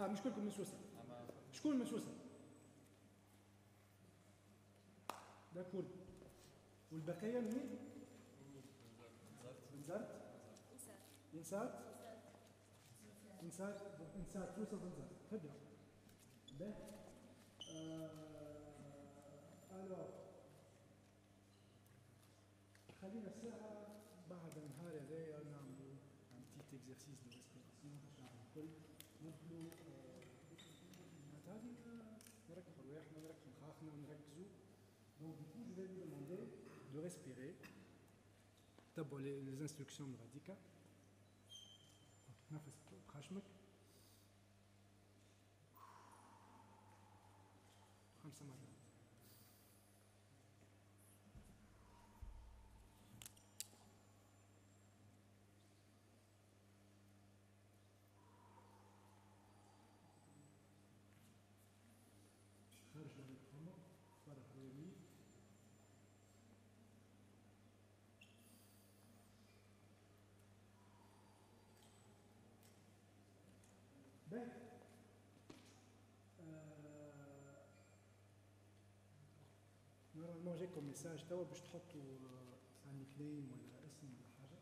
مش كلكم من سويسرا. شكون من سويسرا؟ داكور. والبقيه منين؟ بنزرت. انسات. انسات سويسرا بنزرت. خبره. به. الو. خلينا الساعه بعد النهار هذايا نعملوا un petit exercice de respiration باش نعملوا الكل نبدلوا هذه نركبوا رواحنا نركبوا مخاخنا ونركزوا. Donc du coup je vais vous demander de respirer. تبعوا les instructions من غاديكا. نفس بخشمك. 5 مرات. خارج من الفم فرق يمين باهي. نورمالمون جاكم ميساج توا باش تحطوا ان كليم ولا اسم ولا حاجه.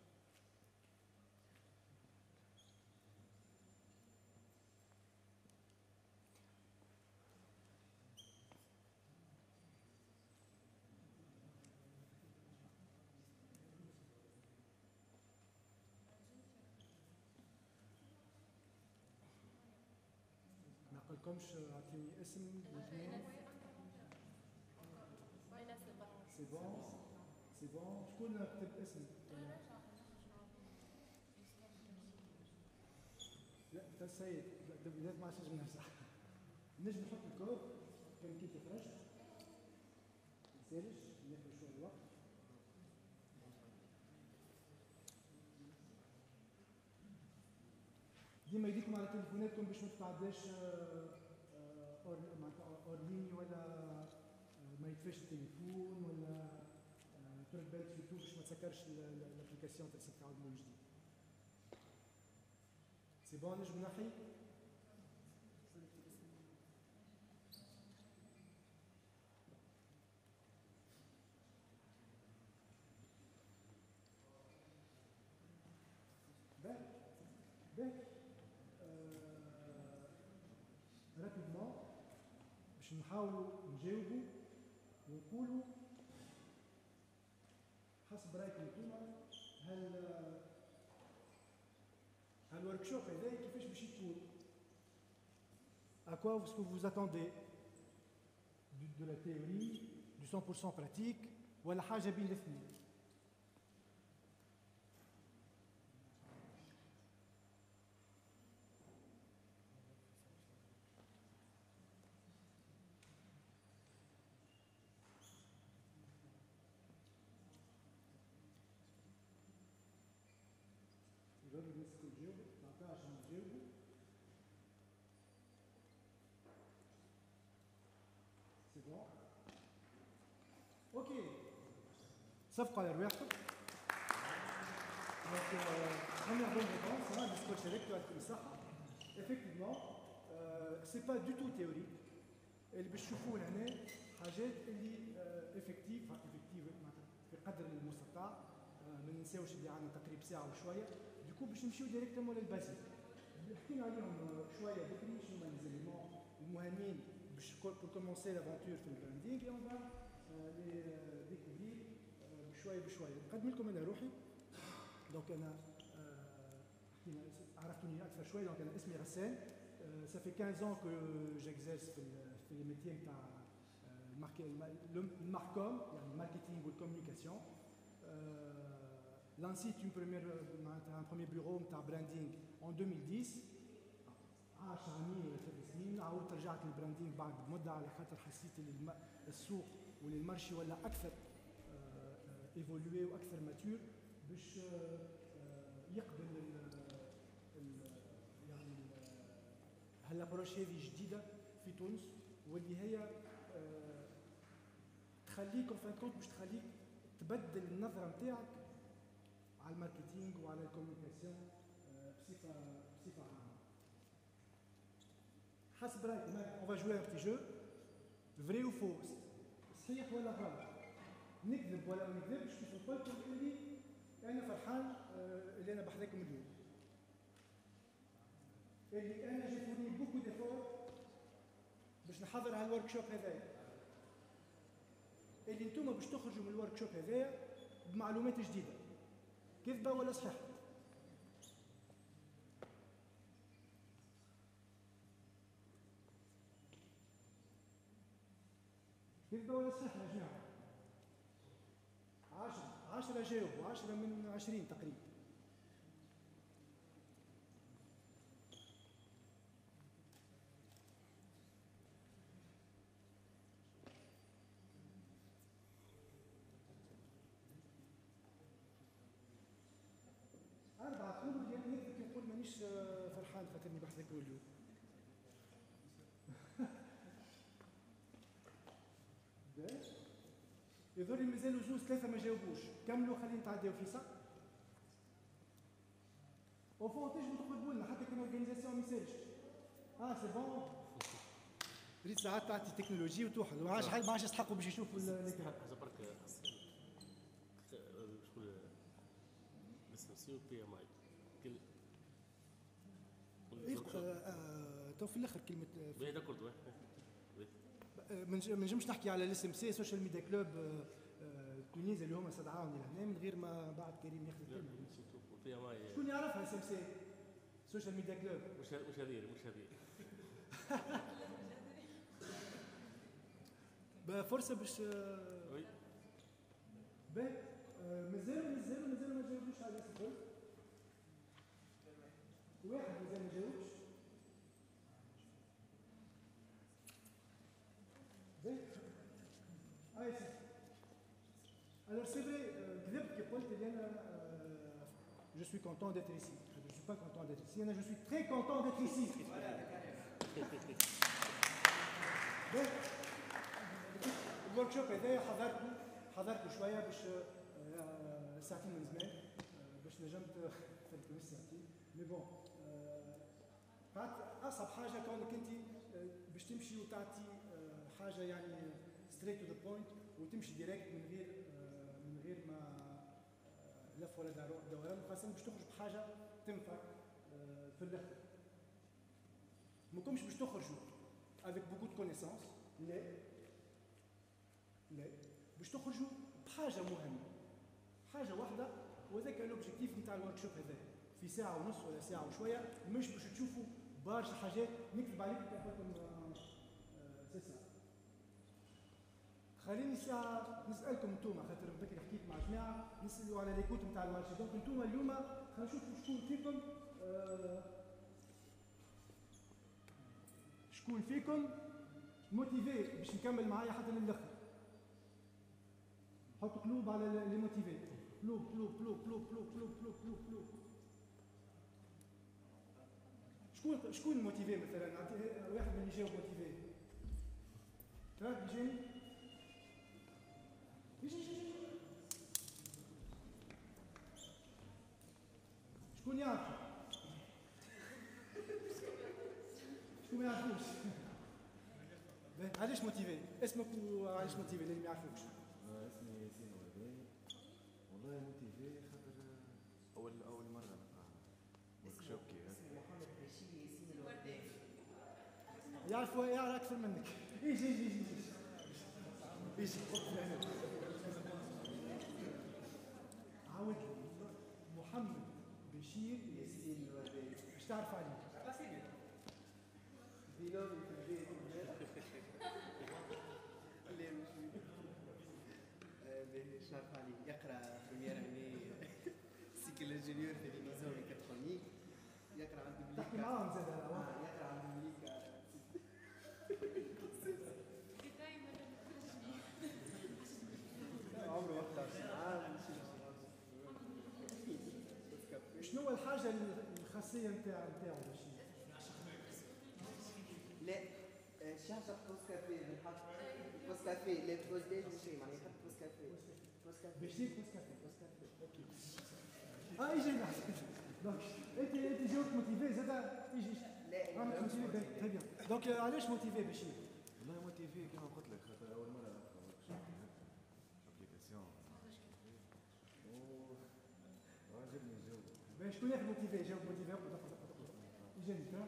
ما قلكمش اعطيني اسم واثنين. سي بون سي بون. شكون كتب اسم؟ لا انت السيد بدات ما عادش نجم نمسح. نجم نحط الكود كان كي تخرج ما يسالش ناخذ شويه الوقت. ديما يديكم على تليفوناتكم باش ما تتعداش اورليني ولا ما يطفيش التليفون ولا ترد بالك سيرتو باش ما تسكرش الابليكاسيون تاع تعاود من جديد. سي بون نجم نحي. باهي باهي. رابيدمون باش نحاولوا نجاوبوا ونقولوا حسب رايكم انتوما هالوركشوب هذا كيفاش باش يكون؟ À quoi est-ce que vous attendez? De la théorie, du 100% pratique ولا حاجه بين الاثنين؟ جربوا الناس الكل تجاوبوا 19 تجاوبوا. سي بون. اوكي صفقوا على رواحكم. دونك première bonne réponse hein du coach avec يعطيكم الصحة. effectivement c'est pas du tout théorique. اللي باش تشوفوه هنا حاجات اللي افكتيف معناتها في قدر المستطاع. ما ننساوش اللي عندنا تقريبا ساعه وشويه. دوكو باش نمشيو ديريكتومون للبازيك. حكينا عليهم شويه بكري شنو هما ليزيليمون المهمين باش بور كومونسي لافونتور في البراندينغ. اون فا لي ديكوفير بشويه بشويه. نقدم لكم انا روحي. دونك انا حكينا عرفتوني اكثر شويه. دونك انا اسمي غسان. Ça fait 15 ans que j'exerce في les métiers نتاع الماركوم يعني الماركتينغ والكوميونيكاسيون. لانسيت un premier bureau نتاع براندينغ en 2010. 10 عامين ولا 3 سنين. عاودت رجعت للبراندينغ بعد مده على خاطر حسيت ان السوق والمارشي ولا اكثر ايفولوي واكثر ماتور باش يقبل يعني هالابروش هذه جديده في تونس واللي هي تخليك اون كونت باش تخليك تبدل النظره نتاعك على الماركتينغ وعلى الكوميونيكاسيون بصفه عامه. حسب رايكم اون فا جوي ان بتي جو فري و فو صحيح ولا غلط نكذب ولا ما نكذبش باش نقول لكم اللي انا فرحان اللي انا بحذاكم اليوم اللي انا جي فورني بوكو ديفور باش نحضر على الورك شوب هذايا اللي انتم باش تخرجوا من الورك شوب هذايا بمعلومات جديده كذبه ولا صحيح كذبه ولا صحيح يا جماعه 10 جاوبوا 10 من 20 تقريبا أربعة تقولوا لي أنا نكذب كي نقول مانيش فرحان خاطرني بحذاكم اليوم يظهر لي مازالوا زوز ثلاثة ما جاوبوش كملوا خلينا نتعداو في صح او فون تجموا تقلبوا لنا حتى كان اورجانيزاسيون ما يسالش سي بون ريت ساعات تعطي تكنولوجي وتوحد ما عادش يستحقوا باش يشوفوا الكلام هذا برك شغل ليسانسي وبي ام اي تو في الاخر كلمه باهي داكورد ما نجمش نحكي على الاس ام سي سوشيال ميديا كلوب تونيز اللي هما استدعاوني لهنا من غير ما بعد كريم ياخذ الكلمه شكون يعرفها اس ام سي سوشيال ميديا كلوب مش هذه فرصه باش مازالوا ما جاوبوش على السؤال واحد مازال ما جاوبش Alors c'est vrai, je suis content d'être ici. Je ne suis pas content d'être ici, je suis très content d'être ici. الوركشوب هذايا حضرته شويه باش ساعتين من زمان باش نجمت فاتكم الساعتين مي بون بعد اصعب حاجه كونك انت باش تمشي وتعطي حاجه يعني ستريت تو ذا بوينت وتمشي ديريكت من غير ما لف ولا دوران خاصه باش تخرج بحاجه تنفع في الاخر ما كنتش باش تخرجوا avec beaucoup de connaissances لا باش تخرجوا بحاجه مهمه حاجه واحده وذاك الاوبجيكتيف نتاع الورك شوب هذا في ساعه ونص ولا ساعه وشويه مش باش تشوفوا برشا حاجات نكتب عليكم كيفكم سي سا خليني ساعه نسالكم انتوما خاطر بكري حكيت مع جماعه نسالوا على ليكوت نتاع المارشي دونك انتوما اليوم خلينا نشوفوا شكون فيكم موتيفي باش نكمل معايا حتى للاخر حطوا قلوب على لي موتيفي قلوب قلوب قلوب قلوب قلوب قلوب قلوب قلوب قلوب شكون موتيفي مثلا واحد من اللي جاوب موتيفي تراك يجيني شكون يعرف شكون ما يعرفوش علاش موتيفي اسمك وعلاش موتيفي اللي ما يعرفوش اسمي ياسين ورداني والله موتيفي خاطر اول مره نقرا ورك شوب كي اسمي محمد بشير ياسين الورداني يعرف اكثر منك يجي عاود محمد بشير ياسين الورداني ايش تعرف عليه؟ دينامي في البيت لا مش عارف عليه يقرا بريمير اني سيكل انجينيور في النظام الميكاترونيك يقرا عند مليكا تحكي معاهم زاد يقرا عند مليكا عمره 21 عام شنو هو الحاجه الخاصيه نتاعو بشير؟ لا شاشة بوس كافيه بنحط بوس كافيه لا بوس ديج شيء معناها يحط بوس كافيه بشير بوس كافيه اوكي يجي دونك انت جاوبت موتيفي زاد يجي لا موتيفي تري بيان دونك علاش موتيفي بشير؟ والله موتيفي كما قلت لك خاطر اول مره نلقى ورك ابليكاسيون وعجبني الجو. باش شكون ياخذ موتيفي؟ جاوب موتيفي يجيني ترى.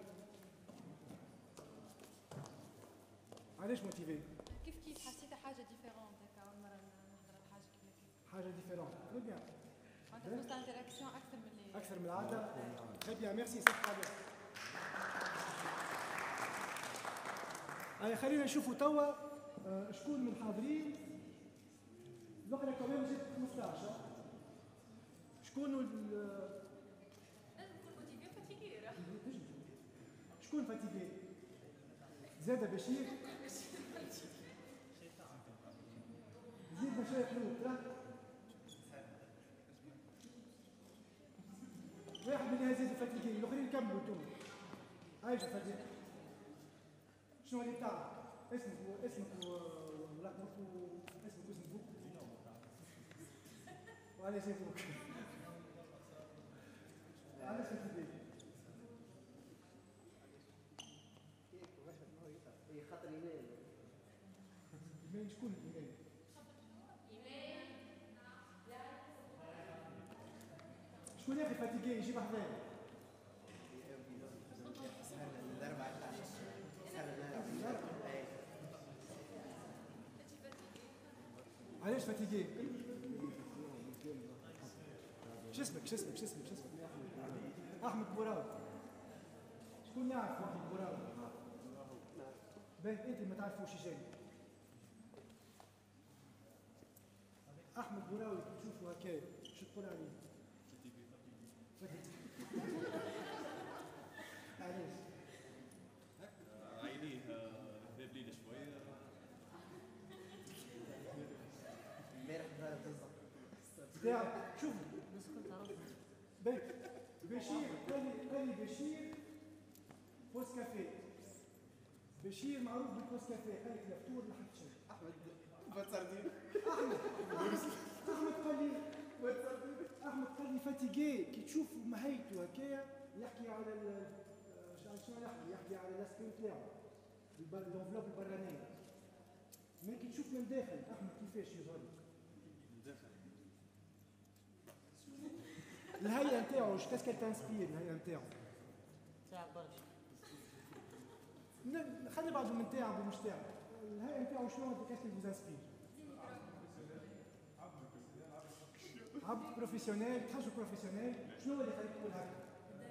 علاش موتيفي؟ كيف حسيت حاجه ديفيرونت هكا اول مره نحضر الحاجه كيما كيف حاجه ديفيرونت. تري بيان. معناتها بوست انتراكسيون اكثر من اللي اكثر من العاده. تري بيان ميرسي صح عليك. هيا خلينا نشوفوا توا شكون من الحاضرين. الاخرى كمان جبت 15. شكون لازم تكون موتيفي فاتيكي شكون فاتيكي؟ زاد بشير. زيد شويه قلوب ترى. واحد من هذه فاتيكي الاخرين كملوا انتم. هاي فاتيكي. شنو اللي بتاعك؟ اسمك ولقبك اسمك واسم بوك وعلاش يبوك؟ علاش فاتيكي؟ خاطر ايمان ايمان شكون ايمان؟ شكون يا اخي فاتيكي يجيب حذايا؟ سهل الاربعه سهل الاربعه. علاش فاتيكي؟ شو اسمك؟ احمد بوراوي. شكون يعرف احمد بوراوي؟ باهي انت ما تعرفوش جاي. احمد بوراوي تشوفوا هكايا شو تقول عليه؟ علاش؟ عينيه ذابلين شويه. امبارح بالضبط بتاع شوف باهي بشير قال لي بشير بوس كافيه. بشير معروف بالبوس كافيه. قال لك لا فطور لا حتى شيء. احمد بتصردين احمد قال لي فاتيكي كي تشوف مهيته هكايا يحكي على شنو يحكي على الاسكرين تاعو الانفلوب البرانيه. ما كي تشوف من داخل احمد كيفاش يظهر لك؟ الهيئه نتاعو اش كاسكال تانسبير الهيئه نتاعو؟ تعب برشا. خلي بعضه من تعب ومش تعب. الهيئه نتاعو شنو كاسكال فوز انسبير؟ عبد بروفيسيونيل. تحسوا بروفيسيونيل شنو اللي خليك تقول هكا؟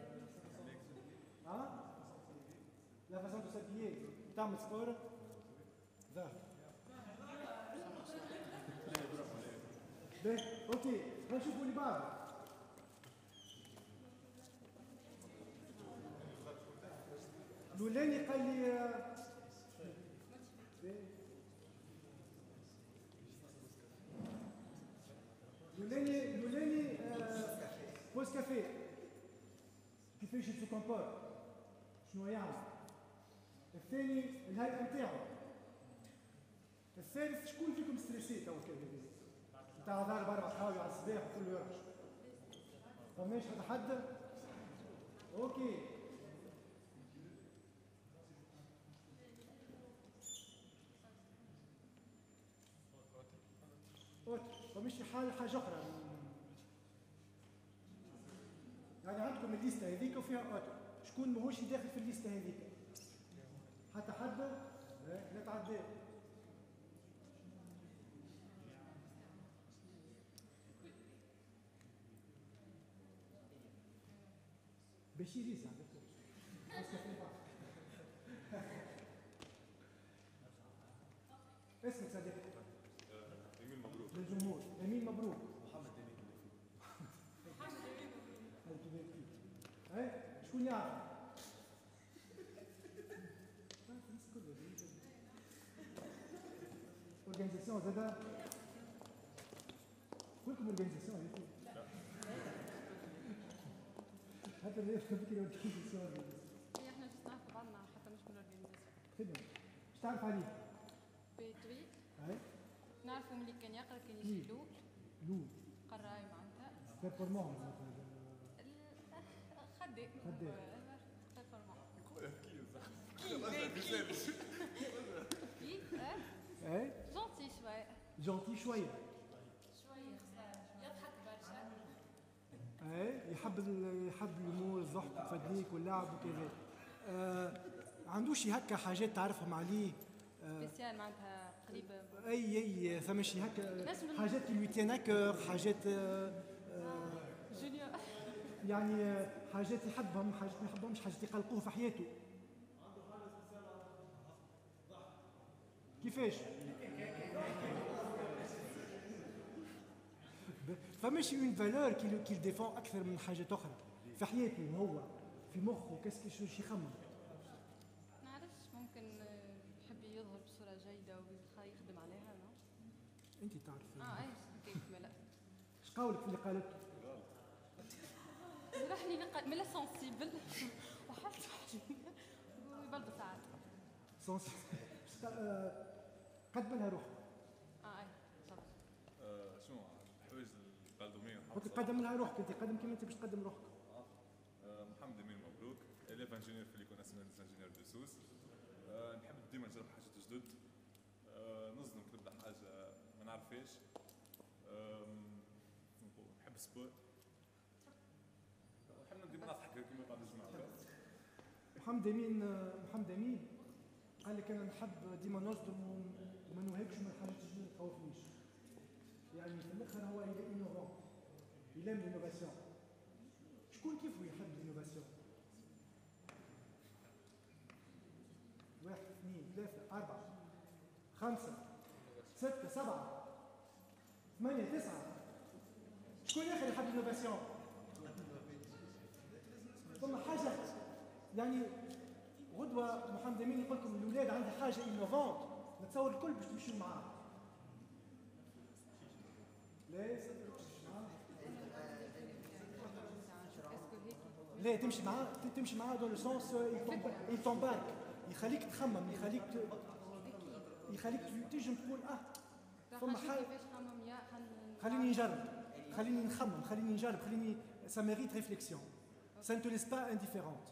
ها؟ لا فاسون دو سابيي تعمل سبور؟ ظاهر. باهي اوكي نشوفوا اللي بعده. لولاني قال لي لولاني بوس كافيه كيفاش يتسو كومبور شنو يعمل. الثاني الهيئه نتاعو. الثالث شكون فيكم ستريسي تو كذا نتاع ضارب 4 حاوي على الصباح وكله يرقص؟ فماش حد؟ اوكي فمش حاجه اخرى. يعني عندكم الليسته هذيك وفيها اوتو. شكون ماهوش داخل في الليسته هذيك؟ حتى حد لا تعدى. بشير يسعى اسمك صديقي؟ امين مبروك. للجمهور امين مبروك. محمد امين اي شكون يعرف؟ اورجانيزاسيون زادا كلكم اورجانيزاسيون حتى اللي يفهم فكرة اورجانيزاسيون احنا جست نعرف بعضنا حتى مش من الاورجانيزاسيون. خدمة ايش تعرف عليه؟ بيتوي اي نعرفوا ملي كان يقرا كان يجي لو قراي معناتها بيرفورمانس خدام خدام. بيرفورمانس. كي اي جونتي شويه جونتي شويه شويه يضحك برشا اي يحب الامور الضحك والفدليك واللعب وكذا. عندوش شي هكا حاجات تعرفهم عليه سبيسيال معناتها قريبه اي ثم شي هكا نجم- حاجات اللي lui tiennent à cœur حاجات جونيور يعني حاجات يحبهم حاجات ما يحبهمش حاجات يقلقوه في حياته. كيفاش؟ فماشي اون فالور كي ديفون اكثر من حاجات اخرى في حياته هو في مخه كاسكي شو يخمم. نعرفش ممكن يحب يظهر بصوره جيده ويخدم عليها نو انت تعرف اي كيف ملا ايش قولك في اللي قالته؟ يروحني ملا سنسيبل وحالته ويبلبل ساعات سونس قدم لها روحك اي صح شنو الحوايج القادمين قلت لك قدم لها روحك انت قدم كيما انت باش تقدم روحك. محمد امين مبروك اليف انجينير في ليكون اسمنت انجينير دو سوس. نحب ديما نجرب حاجات جدد. نصدم كي نبدا حاجه ما نعرفهاش. نحب السبور. نحب ديما نضحك كيما بعد الجماعه. محمد امين قال لك انا نحب ديما نصدم وما نوهكش من الحاجات اللي ما تخوفنيش. يعني في الاخر هو انوفون يلام لينوفاسيون. شكون كيفه يحب لينوفاسيون؟ 1 2 3 4 5 6 7 8 9 شكون اخر يحب لينوفاسيون؟ ثم حاجه يعني غدوه محمد امين يقول لكم الاولاد عندي حاجه انوفونت نتصور الكل باش تمشيو معاه. لا لا تمشي معاه دون لو سونس يتومبارك يخليك تخمم يخليك تنجم تقول فما حاجه كيفاش خمم يا خليني نجرب خليني نخمم خليني نجرب خليني ça mérite réflexion ça ne te laisse pas indifférente.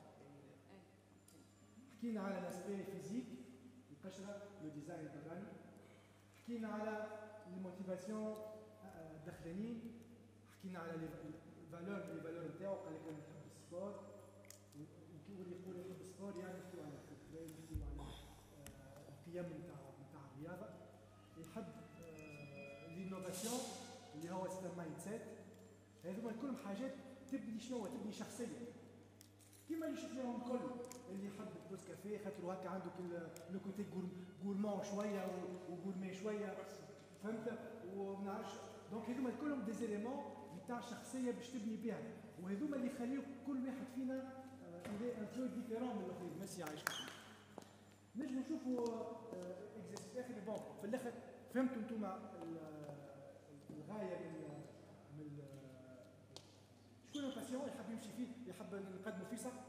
حكينا على الاسبي فيزيك القشره لو ديزاين البراني حكينا على الموتيفاسيون الداخليين حكينا على لي فالور نتاعو قال لك انا نحب السبور وكي يقول يحب السبور يعني نحكيو على الفكره نحكيو على القيم نتاع الرياضه يحب لينوفاسيون اللي هو سيستم مايند سيت. هذوما كلهم حاجات تبني شنو تبني شخصيه كيما اللي شفناهم الكل اللي يحب البوس كافيه خاطر هكا عنده لو كوتي غورمون شويه وغورمي شويه فهمت وما نعرفش دونك هذوما كلهم دي زيليمون نتاع شخصيه باش تبني بها وهذوما اللي يخليو كل واحد فينا يبقى ان بو ديفيرون من الاخرين. ميرسي عايشكم. نجم نشوفوا اكزرسيس اخر بون في الاخر فهمتوا انتم الغايه من شكون الباسيون يحب يمشي فيه يحب نقدموا فيه صح؟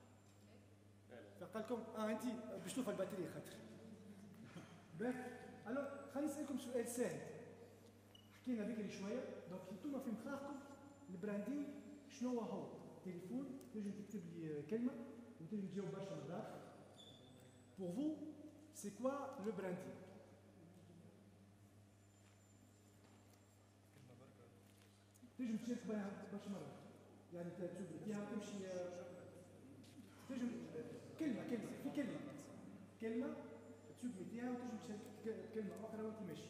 فقال لكم انت باش تشوف الباتريه خاطر باهي الو خليني نسالكم سؤال سهل. حكينا بكري شويه دونك انتم في مخاخكم البراندينغ شنو هو؟ تليفون تنجم تكتب لي كلمه وتنجم تجاوب برشا مرات. Pour vous, c'est quoi le branding? تنجم تشارك بها برشا مرات يعني تشوف فيها تمشي تنجم كلمه في كلمه تشوف فيها وتنجم تشارك كلمه اخرى وانت ماشي.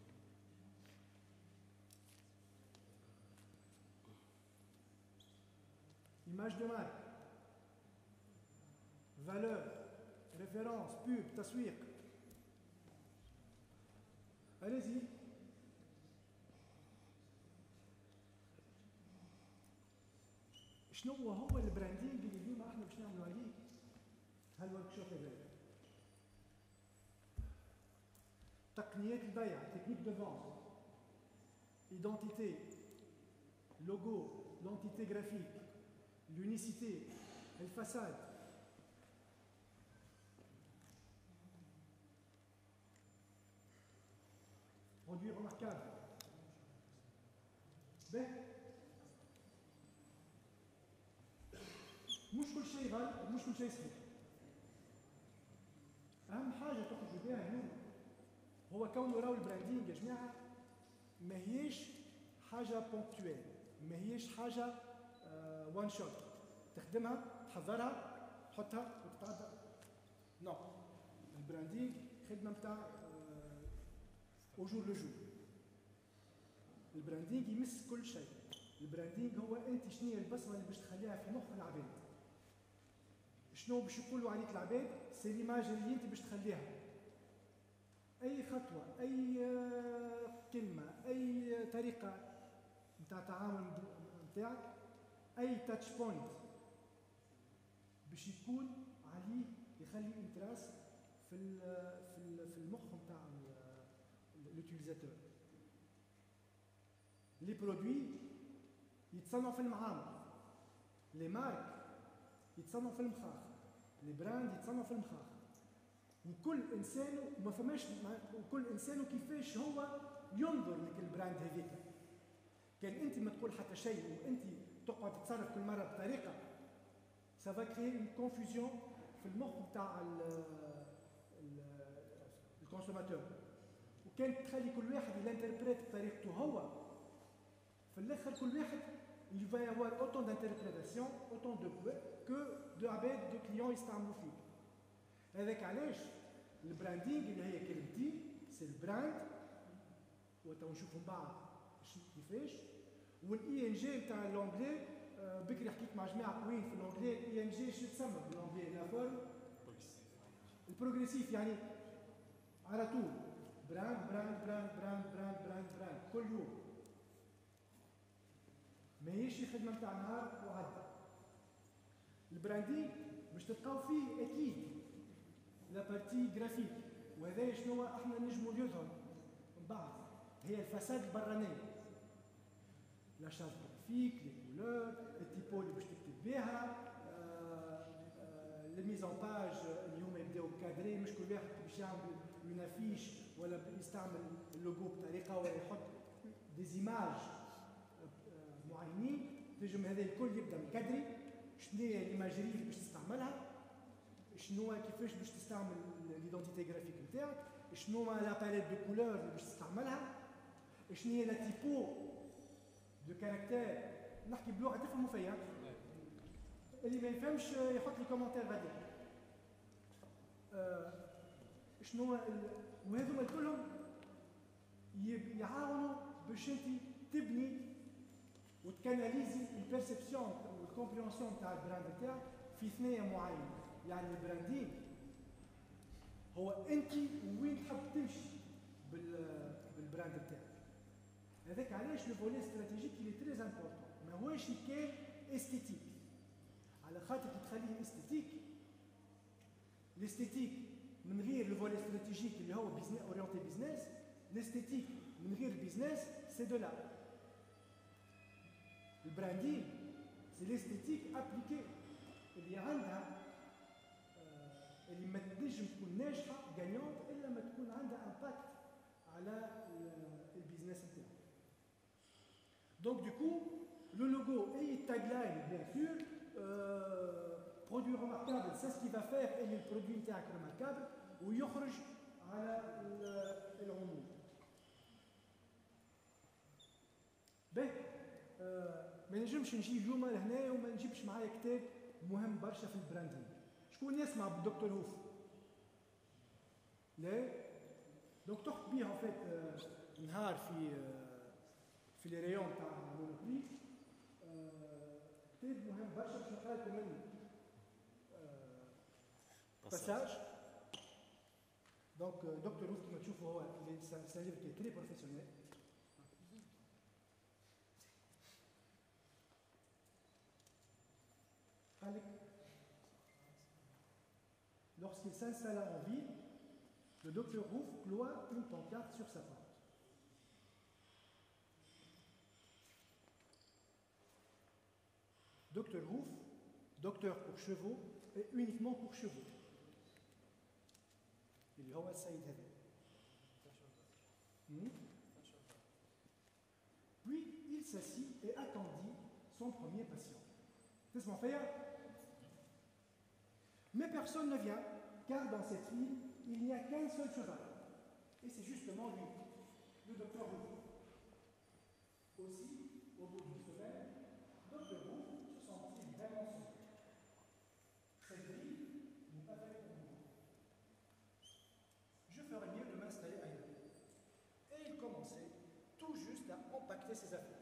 image de marque, valeur, référence, pub, تسويق. Allez-y. شنو هو البراندينج اللي اليوم احنا باش نعملوا عليه هالورك شوب هذا؟ تقنيات البيع، تكنيك دو فونت، identité, logo, l'entité graphique, l'unicité, le façade. Produit remarquable. Ben, مش كل شيء غالي ومش كل شيء صحيح. هو كونه راهو البراندينج يا جماعه ماهيش حاجه بونكتويل، ماهيش حاجه وان شوت تخدمها تحضرها تحطها وتتعدى. نو، البراندينج خدمه نتاع او جور لو جور. البراندينج يمس كل شيء. البراندينج هو انت شنو هي البصمه اللي باش تخليها في مخ العباد، شنو باش يقولوا عليك العباد، سي ليماج اللي انت باش تخليها. اي خطوه، اي كلمه، اي طريقه نتاع التعامل نتاعك، اي تاتش بوينت باش يكون عليه يخلي انتراس في المخ نتاع لوتيليزاتور. لي برودوي يتصنعوا في المعامل، لي مارك يتصنعوا في المخاخ، لي براند يتصنعوا في المخاخ، وكل انسان ما فماش، وكل انسان كيفاش هو ينظر لك البراند هذيك. كان انت ما تقول حتى شيء وانت تقعد تتصرف كل مره بطريقه، سافا كريي اون كونفوزيون في المخ نتاع الكونسوماتور، وكان تخلي كل واحد يلانتربريت بطريقته هو. في الاخر كل واحد il va y avoir autant d'interprétations, autant de عباد de clients يستعملوا فيه. هذاك علاش البراندينج اللي هي كلمتين سي البراند، وتو نشوفوا من بعد كيفاش. والاي ان جي نتاع اللونجلي، بكري حكيت مع جماعه قويين في اللونجلي. الاي ان جي شو تسمى باللونجلي؟ لا فورم البروغريسيف، يعني على طول براند براند براند براند براند براند براند كل يوم، ماهيش خدمه نتاع نهار وعدى. البراندينج باش تلقاو فيه اكيد لا بارتي جرافيك، وهذا شنو احنا نجموا يظهر من بعد، هي الفساد البرانيه، لا شارت جرافيك، لي كولور، التيبو اللي باش تكتب بها، لي ميز ان باج اللي هما يبداو بكادري، مش كل واحد باش يعمل اون افيش ولا يستعمل اللوجو بطريقه ولا يحط ديزيماج معينين. تنجم هذا الكل يبدا مكدري، شنو هي الايماجري اللي باش تستعملها، شنو كيفاش باش تستعمل ليدونتيتي جرافيك نتاعك، شنو لا باليت دو كولور اللي باش تستعملها، شنو هي لا تيبو دو كاركتير. نحكي بلغه تفهموا فيها، اللي ما يفهمش يحط لي كومنتير غادي. شنو وهذوما كلهم يعاونوا باش انت تبني وتكاناليزي البيرسبسيون والكومبريونسيون تاع البراند تاعك في ثنايا معينه. يعني البراندين هو انت وين تحب تمشي بالبراند تاعك. هذاك علاش لو فولي استراتيجيك اللي تري امبورطون، ماهوش كان استيتيك، على خاطر كي تخليه استيتيك، الاستيتيك من غير لو فولي استراتيجيك اللي هو بيزنس اورينتي بيزنس، الاستيتيك من غير بيزنس سي دو لا. البراندين سي الاستيتيك ابليكي اللي عندها اللي ما تنجم تكون ناجحه غانيونت الا ما تكون عندها امباكت على البيزنس نتاعك. دونك دوكو لو لوغو اي تاغ لاين بيان سور برودوي ريماركابل، سي سكي فا فير ان البرودوي نتاعك ريماركابل ويخرج على العموم. باهي ما نجمش نجي اليوم لهنا وما نجيبش معايا كتاب مهم برشا في البراندينج. شكون يسمع بالدكتور هوف؟ لا؟ دونك تحط بيه فيت نهار في لي ريون تاع مونوبري. كتاب مهم برشا باش نقرا لكم منه باساج. دونك دكتور هوف كما تشوفوا هو سي ليفر كي تري بروفيسيونيل. Lorsqu'il s'installa en ville, le docteur Rouf cloua une pancarte sur sa porte. Docteur Rouf, docteur pour chevaux et uniquement pour chevaux. Il هو السيد هذا. Puis il s'assit et attendit son premier patient. تسمع فيا؟ Mais personne ne vient, car dans cette ville, il n'y a qu'un seul cheval. Et c'est justement lui, le docteur Roux. Aussi, au bout d'une semaine, docteur Roux se sentit vraiment seul. Cette vie n'est pas faite pour moi. Je ferais mieux de m'installer ailleurs. Et il commençait tout juste à empaqueter ses affaires.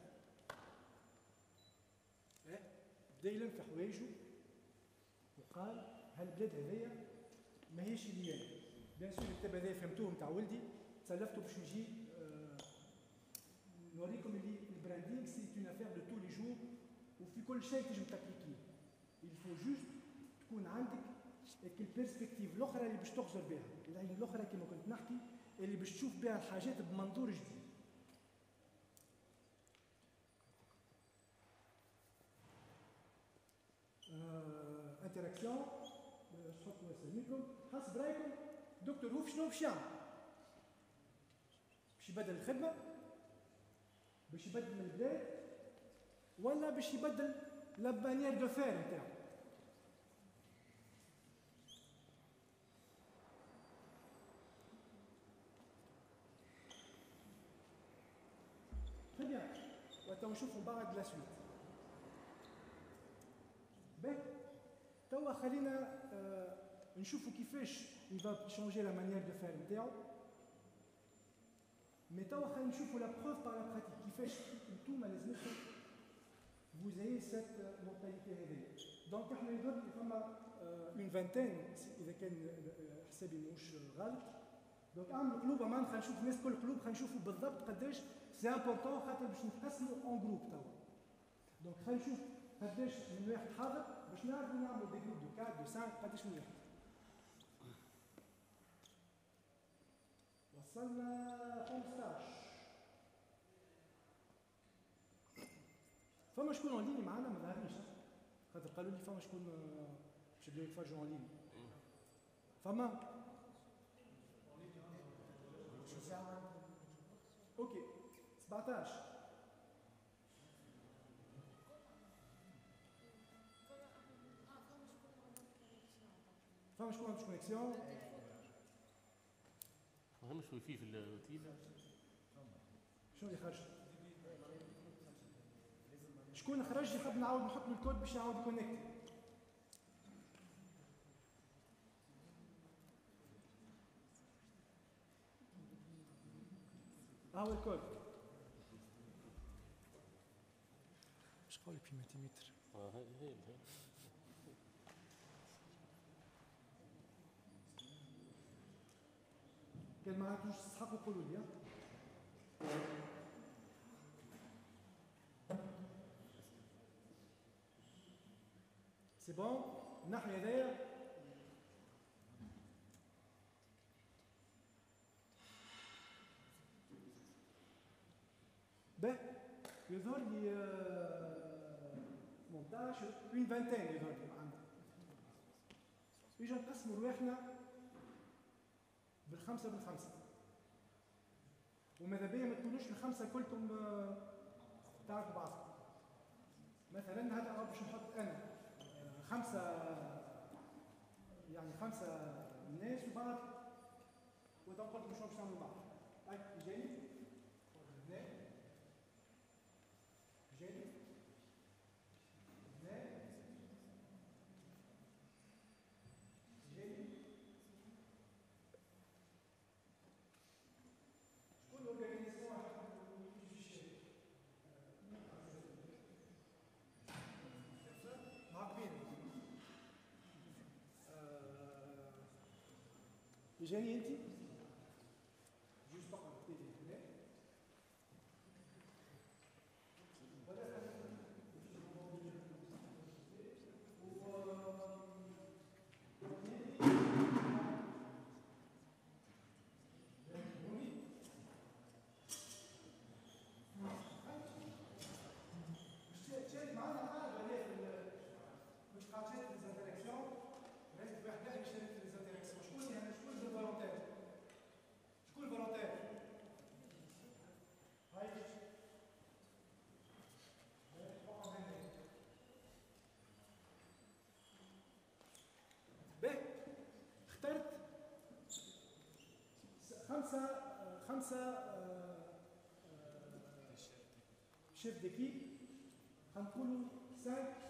بدا يلم في حوايجه وقال هالبلاد هذيا ماهيش ليا. بيان سور الكتاب هذايا فهمتوه نتاع ولدي تسلفته باش نجي نوريكم اللي البراندينغ سي اون افير دو تو لي جور وفي كل شيء تنجم تابليكيه. il faut juste تكون عندك البيرسبكتيف الاخرى اللي باش تخزر بها، العين الاخرى كما كنت نحكي اللي باش تشوف بها الحاجات بمنظور جديد. انتراكسيون باش نحطوا اساميكم حسب رايكم دكتور هوف شنو باش يعمل؟ باش يبدل الخدمه؟ باش يبدل من البلاد؟ ولا باش يبدل لا مانيير دو فير نتاعو؟ Très bien. وتوا نشوفوا بعد لا سويت. باهي توا خلينا نشوفوا كيفاش il va changer la manière de faire نتاعو. مي توا خلينا نشوفوا لا بروف بار لا براتيك كيفاش انتوما لازمكم vous ayez cette mentalité هذيا. دونك احنا يظهر لي فما اون فانتين اذا كان حسابي مش غلط. دونك اعمل قلوبه معنا خلينا نشوف الناس كل قلوب خلينا نشوفوا بالضبط قداش سي امبورطون خاطر باش نتقسموا اون جروب توا. دونك خلينا نشوف قداش من واحد حاضر باش نعرفوا نعملوا دي جروب دو 4 دو 5 قداش من واحد. وصلنا 15. فما شكون اون ليني معنا ما ظهرنيش خاطر قالوا لي فما شكون باش يبداو يتفرجوا اون ليني. فما اوكي 17. فما شكون عندوش كونيكسيون؟ ما همش واي في الروتين. شنو اللي خرج؟ شكون خرج يحب نعاود نحط له الكود باش يعاود يكونكتي؟ هو الكود. اش قولي بيمتيمتر؟ هي كان ما عندوش تستحقوا قولوا لي. سي بون الناحية هذايا به يظهر لي 18 اون فانتين يظهر لي عندنا. اجا نقسموا رواحنا بالخمسة بالخمسة وماذا بيا ما تكونوش الخمسة كلكم تعرفوا بعضكم. مثلا هذا باش نحط انا 5 يعني 5 ناس وبعض وإذا قلت مش باش نعملوا بعض. هاي جاي هنا جاي هنا جاي. شكون الأورجانيزاسيون جاني انت جوج فقط تيجي هنا ولا شارك معنا حاجه مش قاعد شارك في الانتراكسيون لازم واحد يشارك في الانتراكسيون. شكون يعني شكون الفولونتير؟ خمسة شيف ديكيب، هنقولوا 5